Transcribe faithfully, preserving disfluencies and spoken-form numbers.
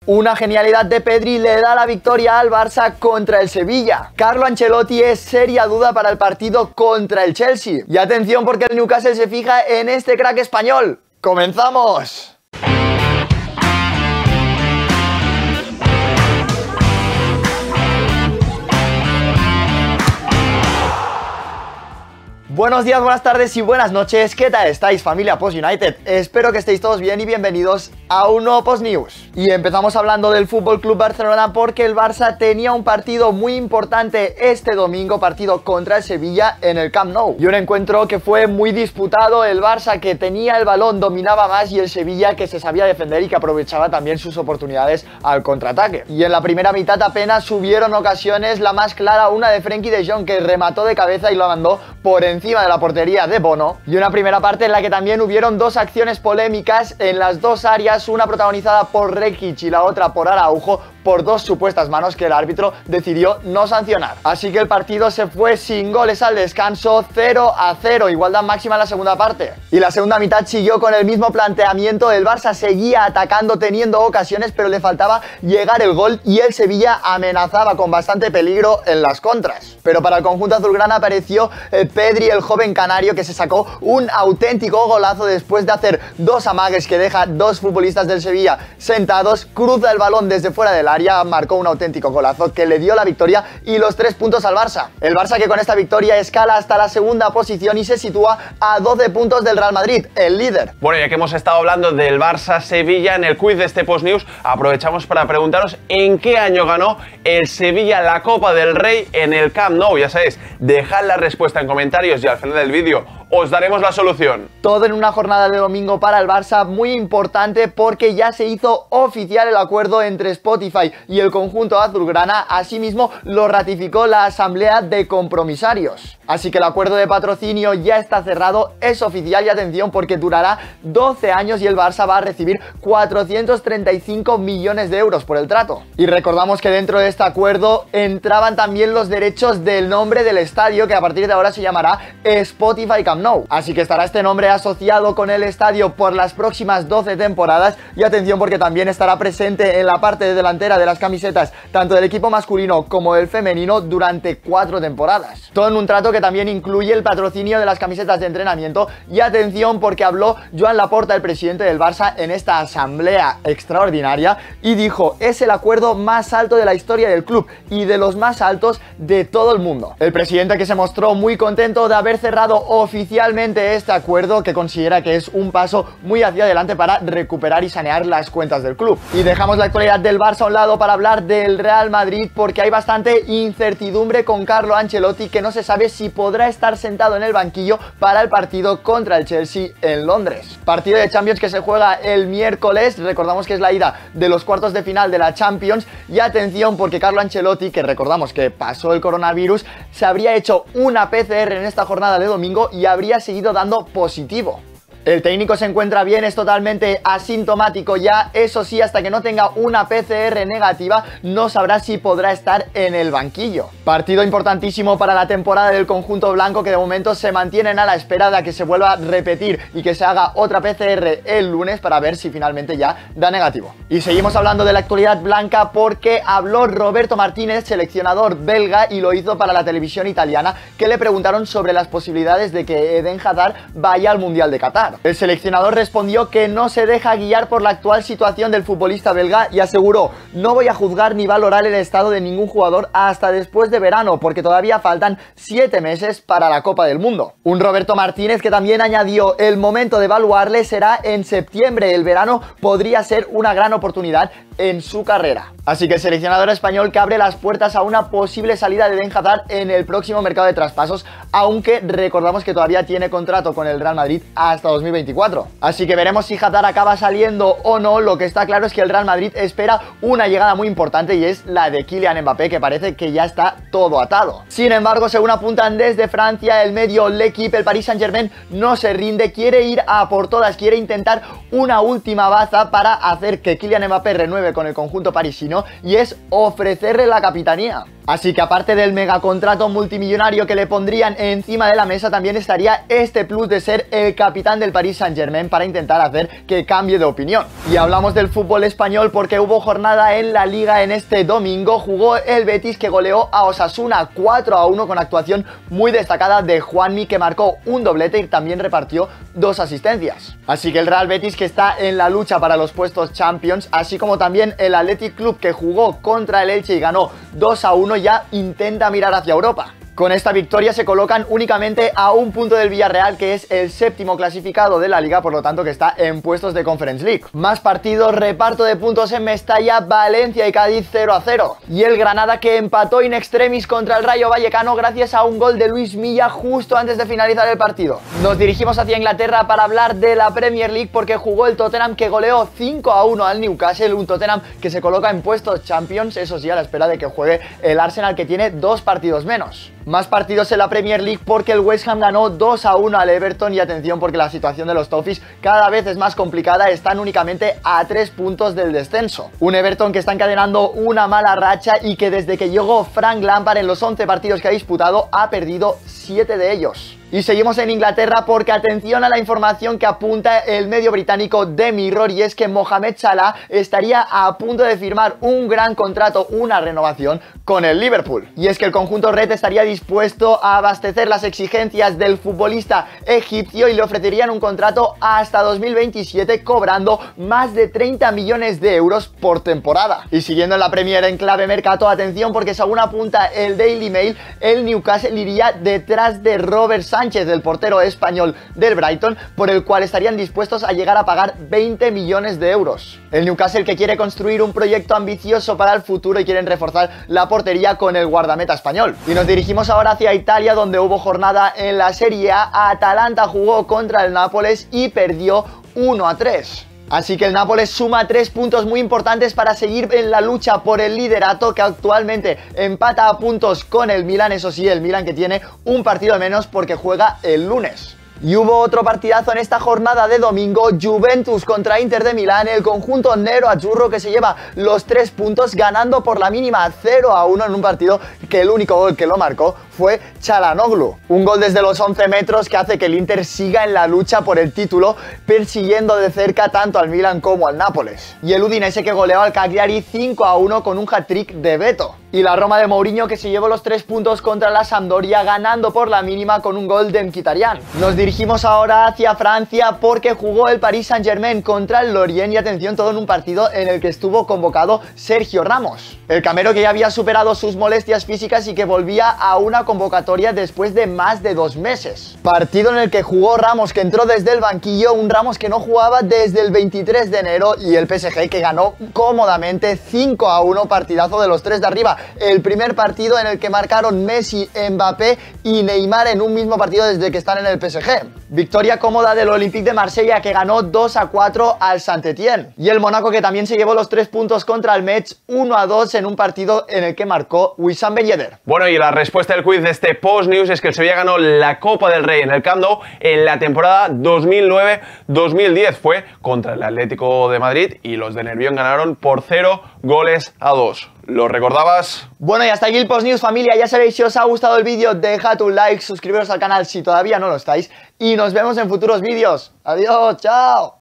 Una genialidad de Pedri le da la victoria al Barça contra el Sevilla. Carlo Ancelotti es seria duda para el partido contra el Chelsea. Y atención porque el Newcastle se fija en este crack español. ¡Comenzamos! Buenos días, buenas tardes y buenas noches. ¿Qué tal estáis, familia Post United? Espero que estéis todos bien y bienvenidos a un nuevo Post News. Y empezamos hablando del F C Barcelona porque el Barça tenía un partido muy importante este domingo, partido contra el Sevilla en el Camp Nou. Y un encuentro que fue muy disputado, el Barça que tenía el balón dominaba más y el Sevilla que se sabía defender y que aprovechaba también sus oportunidades al contraataque. Y en la primera mitad apenas hubieron ocasiones, la más clara una de Frenkie de Jong que remató de cabeza y lo mandó por encima de la portería de Bono, y una primera parte en la que también hubieron dos acciones polémicas en las dos áreas, una protagonizada por Rekic y la otra por Araujo, por dos supuestas manos que el árbitro decidió no sancionar. Así que el partido se fue sin goles al descanso, cero a cero, igualdad máxima en la segunda parte. Y la segunda mitad siguió con el mismo planteamiento, el Barça seguía atacando, teniendo ocasiones, pero le faltaba llegar el gol y el Sevilla amenazaba con bastante peligro en las contras. Pero para el conjunto azulgrana apareció eh, Pedri, el joven canario, que se sacó un auténtico golazo después de hacer dos amagues que deja dos futbolistas del Sevilla sentados, cruza el balón desde fuera del área, marcó un auténtico golazo que le dio la victoria y los tres puntos al Barça. El Barça que con esta victoria escala hasta la segunda posición y se sitúa a doce puntos del Real Madrid, el líder. Bueno, ya que hemos estado hablando del Barça-Sevilla en el quiz de este Post News, aprovechamos para preguntaros en qué año ganó el Sevilla la Copa del Rey en el Camp Nou. Ya sabéis, dejad la respuesta en comentarios y al final del vídeo os daremos la solución. Todo en una jornada de domingo para el Barça muy importante porque ya se hizo oficial el acuerdo entre Spotify y el conjunto azulgrana, asimismo lo ratificó la asamblea de compromisarios. Así que el acuerdo de patrocinio ya está cerrado, es oficial y atención porque durará doce años y el Barça va a recibir cuatrocientos treinta y cinco millones de euros por el trato. Y recordamos que dentro de este acuerdo entraban también los derechos del nombre del estadio que a partir de ahora se llamará Spotify Camp Nou. Así que estará este nombre asociado con el estadio por las próximas doce temporadas y atención porque también estará presente en la parte delantera de las camisetas tanto del equipo masculino como del femenino durante cuatro temporadas. Todo en un trato que también incluye el patrocinio de las camisetas de entrenamiento y atención porque habló Joan Laporta, el presidente del Barça, en esta asamblea extraordinaria y dijo: es el acuerdo más alto de la historia del club y de los más altos de todo el mundo. El presidente que se mostró muy contento de haber cerrado oficialmente Oficialmente este acuerdo que considera que es un paso muy hacia adelante para recuperar y sanear las cuentas del club. Y dejamos la actualidad del Barça a un lado para hablar del Real Madrid porque hay bastante incertidumbre con Carlo Ancelotti, que no se sabe si podrá estar sentado en el banquillo para el partido contra el Chelsea en Londres. Partido de Champions que se juega el miércoles, recordamos que es la ida de los cuartos de final de la Champions y atención porque Carlo Ancelotti, que recordamos que pasó el coronavirus, se habría hecho una P C R en esta jornada de domingo y habría seguido dando positivo. El técnico se encuentra bien, es totalmente asintomático ya, eso sí, hasta que no tenga una P C R negativa no sabrá si podrá estar en el banquillo. Partido importantísimo para la temporada del conjunto blanco que de momento se mantienen a la espera de que se vuelva a repetir y que se haga otra P C R el lunes para ver si finalmente ya da negativo. Y seguimos hablando de la actualidad blanca porque habló Roberto Martínez, seleccionador belga, y lo hizo para la televisión italiana, que le preguntaron sobre las posibilidades de que Eden Hazard vaya al Mundial de Qatar. El seleccionador respondió que no se deja guiar por la actual situación del futbolista belga y aseguró: no voy a juzgar ni valorar el estado de ningún jugador hasta después de verano porque todavía faltan siete meses para la Copa del Mundo. Un Roberto Martínez que también añadió: el momento de evaluarle será en septiembre, el verano podría ser una gran oportunidad en su carrera. Así que el seleccionador español que abre las puertas a una posible salida de Eden Hazard en el próximo mercado de traspasos, aunque recordamos que todavía tiene contrato con el Real Madrid hasta dos mil veinticuatro. Así que veremos si Hazard acaba saliendo o no. Lo que está claro es que el Real Madrid espera una llegada muy importante y es la de Kylian Mbappé, que parece que ya está todo atado. Sin embargo, según apuntan desde Francia, el medio L'Equipe, el Paris Saint-Germain no se rinde, quiere ir a por todas, quiere intentar una última baza para hacer que Kylian Mbappé renueve con el conjunto parisino y es ofrecerle la capitanía. Así que aparte del megacontrato multimillonario que le pondrían encima de la mesa, también estaría este plus de ser el capitán del Paris Saint-Germain para intentar hacer que cambie de opinión. Y hablamos del fútbol español porque hubo jornada en la Liga en este domingo. Jugó el Betis, que goleó a Osasuna cuatro a uno con actuación muy destacada de Juanmi, que marcó un doblete y también repartió dos asistencias. Así que el Real Betis, que está en la lucha para los puestos Champions, así como también el Athletic Club, que jugó contra el Elche y ganó dos a uno, ya intenta mirar hacia Europa. Con esta victoria se colocan únicamente a un punto del Villarreal, que es el séptimo clasificado de la Liga, por lo tanto que está en puestos de Conference League. Más partidos, reparto de puntos en Mestalla, Valencia y Cádiz cero a cero. Y el Granada, que empató in extremis contra el Rayo Vallecano gracias a un gol de Luis Milla justo antes de finalizar el partido. Nos dirigimos hacia Inglaterra para hablar de la Premier League porque jugó el Tottenham, que goleó cinco a uno al Newcastle, un Tottenham que se coloca en puestos Champions, eso sí, a la espera de que juegue el Arsenal, que tiene dos partidos menos. Más partidos en la Premier League porque el West Ham ganó dos a uno al Everton, y atención porque la situación de los Toffees cada vez es más complicada, están únicamente a tres puntos del descenso. Un Everton que está encadenando una mala racha y que desde que llegó Frank Lampard en los once partidos que ha disputado ha perdido siete de ellos. Y seguimos en Inglaterra porque atención a la información que apunta el medio británico The Mirror, y es que Mohamed Salah estaría a punto de firmar un gran contrato, una renovación con el Liverpool. Y es que el conjunto red estaría dispuesto a abastecer las exigencias del futbolista egipcio y le ofrecerían un contrato hasta dos mil veintisiete, cobrando más de treinta millones de euros por temporada. Y siguiendo en la Premier en clave mercado, atención porque según apunta el Daily Mail, el Newcastle iría detrás de Robert Sánchez, del portero español del Brighton, por el cual estarían dispuestos a llegar a pagar veinte millones de euros. El Newcastle, que quiere construir un proyecto ambicioso para el futuro y quieren reforzar la portería con el guardameta español. Y nos dirigimos ahora hacia Italia, donde hubo jornada en la Serie A. Atalanta jugó contra el Nápoles y perdió uno a tres. Así que el Nápoles suma tres puntos muy importantes para seguir en la lucha por el liderato, que actualmente empata a puntos con el Milan. Eso sí, el Milan que tiene un partido menos porque juega el lunes. Y hubo otro partidazo en esta jornada de domingo, Juventus contra Inter de Milán, el conjunto nero-azzurro que se lleva los tres puntos ganando por la mínima cero a uno en un partido que el único gol que lo marcó fue Çalhanoğlu. Un gol desde los once metros que hace que el Inter siga en la lucha por el título, persiguiendo de cerca tanto al Milan como al Nápoles. Y el Udinese, que goleó al Cagliari cinco a uno con un hat-trick de Beto. Y la Roma de Mourinho, que se llevó los tres puntos contra la Sampdoria, ganando por la mínima con un gol de Mkhitaryan. Nos dirigimos ahora hacia Francia porque jugó el Paris Saint-Germain contra el Lorient, y atención, todo en un partido en el que estuvo convocado Sergio Ramos, el camero que ya había superado sus molestias físicas y que volvía a una convocatoria después de más de dos meses. Partido en el que jugó Ramos, que entró desde el banquillo, un Ramos que no jugaba desde el veintitrés de enero, y el P S G que ganó cómodamente cinco a uno, partidazo de los tres de arriba. El primer partido en el que marcaron Messi, Mbappé y Neymar en un mismo partido desde que están en el P S G. Victoria cómoda del Olympique de Marsella, que ganó dos a cuatro al Saint-Étienne. Y el Mónaco, que también se llevó los tres puntos contra el Metz, uno a dos en un partido en el que marcó Wissam Ben Yedder. Bueno, y la respuesta del quiz de este Post News es que el Sevilla ganó la Copa del Rey en el Camp Nou en la temporada dos mil nueve dos mil diez. Fue contra el Atlético de Madrid y los de Nervión ganaron por cero goles a dos. ¿Lo recordabas? Bueno, y hasta aquí el Post News, familia. Ya sabéis, si os ha gustado el vídeo, dejad un like, suscribiros al canal si todavía no lo estáis, y nos vemos en futuros vídeos. Adiós, chao.